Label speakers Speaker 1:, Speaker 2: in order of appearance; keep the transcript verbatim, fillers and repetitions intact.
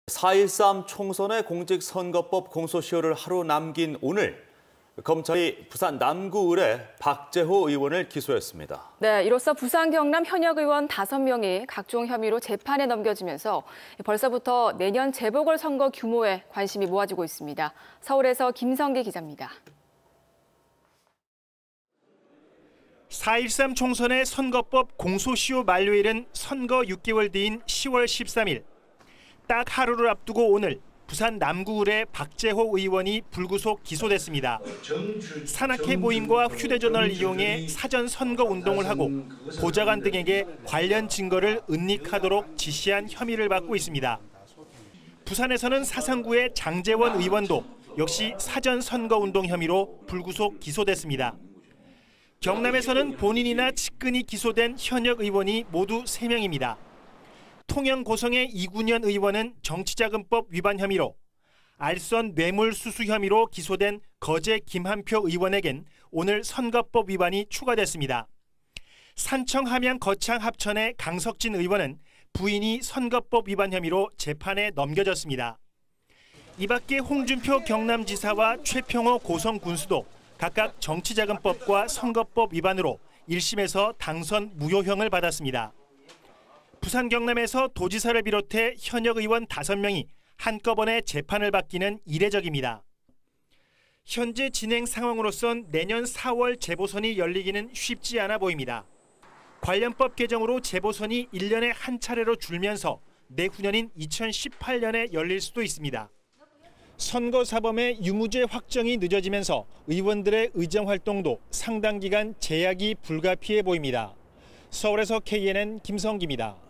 Speaker 1: 사 일삼 총선의 공직선거법 공소시효를 하루 남긴 오늘, 검찰이 부산 남구을의 박재호 의원을 기소했습니다.
Speaker 2: 네, 이로써 부산 경남 현역 의원 다섯 명이 각종 혐의로 재판에 넘겨지면서 벌써부터 내년 재보궐선거 규모에 관심이 모아지고 있습니다. 서울에서 김성기 기자입니다.
Speaker 3: 사 일삼 총선의 선거법 공소시효 만료일은 선거 육 개월 뒤인 시월 십삼일. 딱 하루를 앞두고 오늘 부산 남구을의 박재호 의원이 불구속 기소됐습니다. 산악회 모임과 휴대전화를 이용해 사전 선거 운동을 하고 보좌관 등에게 관련 증거를 은닉하도록 지시한 혐의를 받고 있습니다. 부산에서는 사상구의 장제원 의원도 역시 사전 선거 운동 혐의로 불구속 기소됐습니다. 경남에서는 본인이나 측근이 기소된 현역 의원이 모두 세 명입니다. 통영 고성의 이군현 의원은 정치자금법 위반 혐의로, 알선 뇌물수수 혐의로 기소된 거제 김한표 의원에겐 오늘 선거법 위반이 추가됐습니다. 산청 함양 거창 합천의 강석진 의원은 부인이 선거법 위반 혐의로 재판에 넘겨졌습니다. 이 밖에 홍준표 경남지사와 최평호 고성 군수도 각각 정치자금법과 선거법 위반으로 일 심에서 당선 무효형을 받았습니다. 부산 경남에서 도지사를 비롯해 현역 의원 다섯 명이 한꺼번에 재판을 받기는 이례적입니다. 현재 진행 상황으로선 내년 사월 재보선이 열리기는 쉽지 않아 보입니다. 관련법 개정으로 재보선이 일 년에 한 차례로 줄면서 내후년인 이천십팔 년에 열릴 수도 있습니다. 선거사범의 유무죄 확정이 늦어지면서 의원들의 의정 활동도 상당 기간 제약이 불가피해 보입니다. 서울에서 케이엔엔 김성기입니다.